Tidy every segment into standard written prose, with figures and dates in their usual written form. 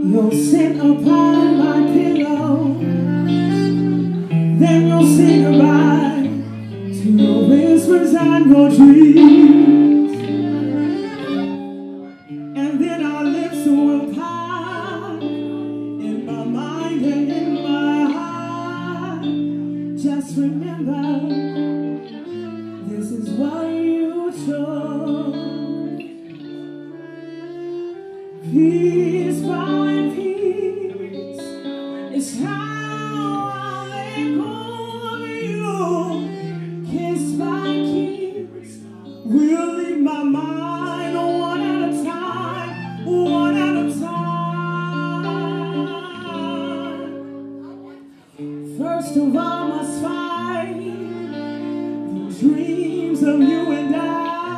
You'll sit upon my pillow, then you'll say goodbye to your whispers and your dreams, and then our lips will part in my mind and in my heart. Just remember, this is what you chose. Piece by piece is how I'll let go of you. Kiss by kiss, we'll leave my mind one at a time, one at a time. First of all, must find the dreams of you and I,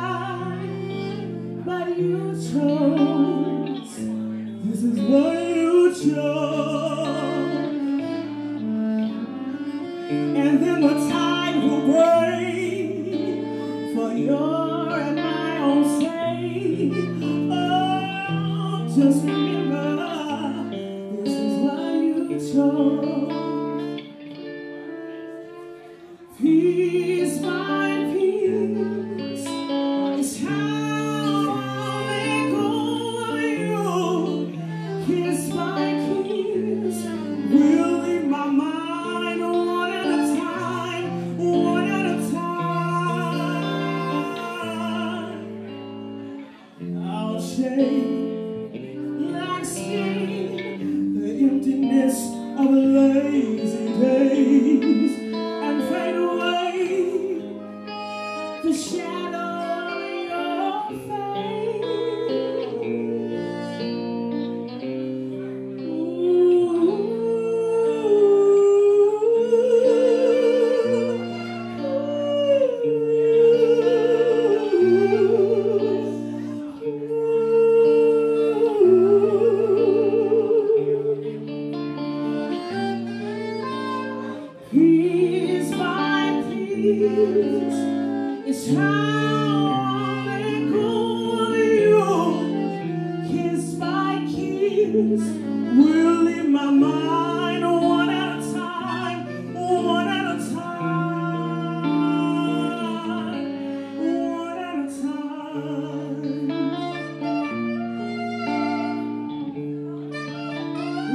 but you chose. This is what you chose. And then the tide will break for your and my own sake. Oh, just remember, this is what you chose. Piece by piece is how I'll let go of you. Kiss by kiss, we'll leave my mind one at a time, one at a time. I'll shake like skin the emptiness of lazy days and fade away the shadow of your face. Piece by piece is how I'll let go of you. Kiss by kiss, we'll leave my mind one at a time, one at a time, one at a time.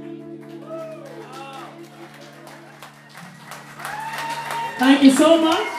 Thank you so much.